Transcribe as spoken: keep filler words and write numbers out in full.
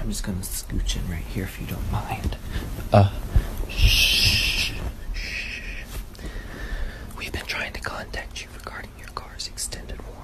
I'm just gonna scooch in right here if you don't mind. Uh, shh, shh. We've been trying to contact you regarding your car's extended